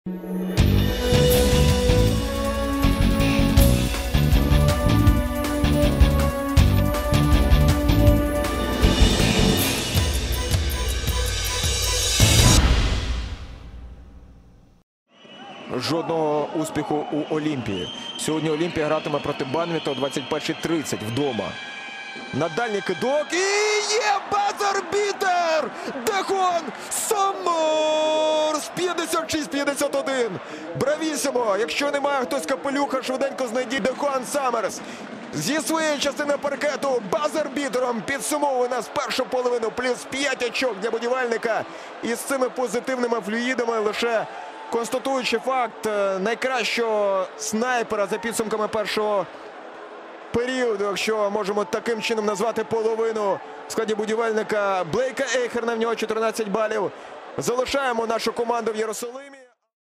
Жодного успіху у Олімпії. Сьогодні Олімпія гратиме проти Банвіта о 21:30 вдома. На дальній кидок і є базер-бітер! Дехон Саммерс! 56-51. Бравісимо! Якщо немає хтось капелюха, швиденько знайдіть Дехон Саммерс. Зі своєї частини паркету базер-бітером підсумовує нас першу половину. Плюс 5 очок для будівельника. І з цими позитивними флюїдами лише констатуючи факт найкращого снайпера за підсумками першого періоду, якщо можемо таким чином назвати половину в складі будівельника Блейка Ейхерна, в нього 14 балів. Залишаємо нашу команду в Єрусалимі.